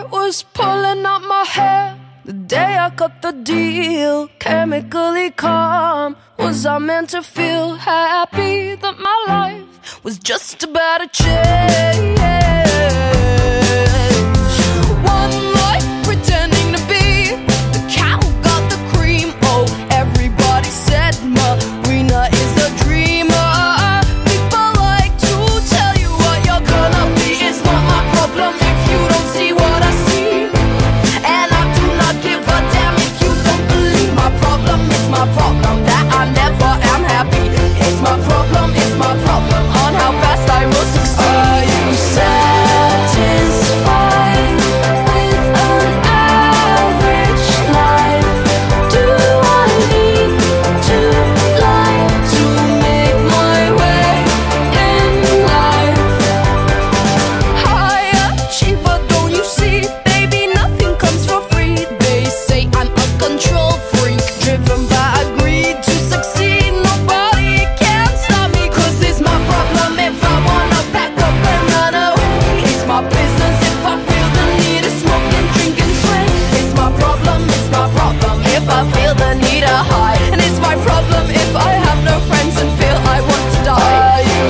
was pulling out my hair the day I cut the deal. Chemically calm, was I meant to feel happy that my life was just about to change? One life pretending to be the cow got the cream. Oh, everybody said Marina is a dreamer. People like to tell you what you're gonna be. It's not my problem if you don't see what I see, and I do not give a damn if you don't believe. My problem is my problem that I never am happy. It's my problem on how fast I will succeed. Are you satisfied with an average life? Do I need to lie to make my way in life? High achiever, don't you see? Baby, nothing comes for free. They say I'm a control freak, driven by greed to succeed. Nobody can stop me, 'cause it's my problem if I wanna pack up and run away. It's my business if I feel the need to smoke and drink and sway. It's my problem if I feel the need to hide. And it's my problem if I have no friends and feel I want to die. Are you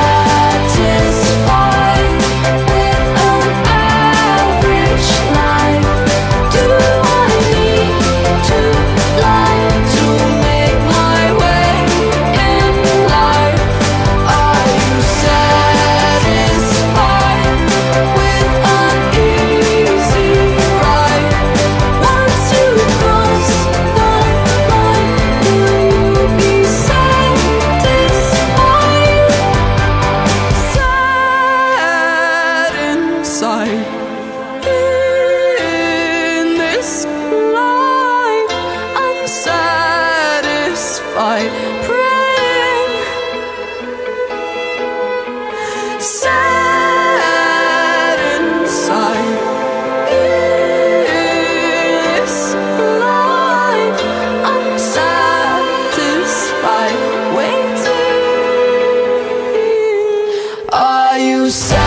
satisfied with an average life? Do I need to lie to make my way in life? Are you satisfied with an easy ride? Once you cross the line, will you be satisfied? Sad inside in this life, unsatisfied, praying. Sad inside in this life, unsatisfied, waiting. Are you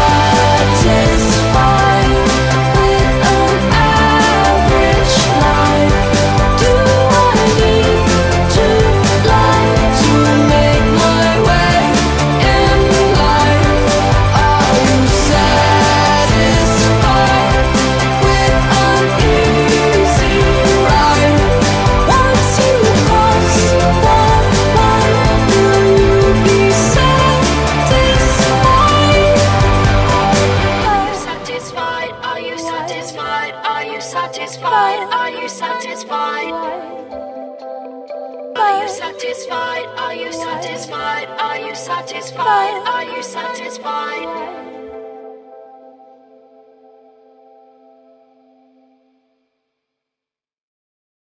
satisfied with an average life? Do I need to lie to make my way in life? Are you satisfied with an easy ride? Once you cross the line, will you be satisfied? Are you satisfied? Are you satisfied? Are you satisfied? Are you satisfied? Are you satisfied? Are you satisfied? Are you satisfied? Are you satisfied?